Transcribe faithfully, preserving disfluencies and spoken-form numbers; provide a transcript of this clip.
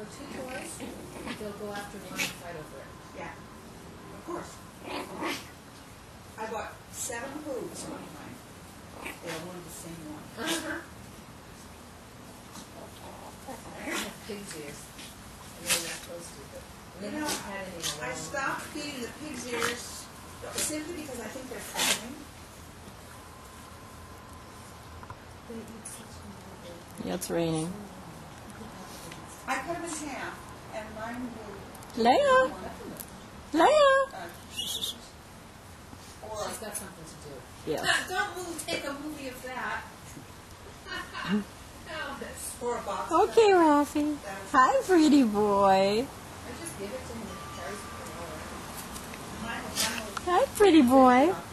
know, two toys, they'll go after one and fight over it. Yeah, of course. I bought seven foods one time. They all wanted the same one. Pig's ears. I know you're not supposed to, but we You know, haven't had any in a I long stopped feeding the pig's ears simply because I think they're fattening. Yeah, it's raining. I cut them in half, and mine will... Leia! Leia! Uh, or She's got something to do. Yeah. Don't move, take a movie of that. Elvis. or a box. Okay, Rafi. Hi, pretty boy. I just give it to him and he carries it for Mine will- mine will- Hi, pretty boy. all.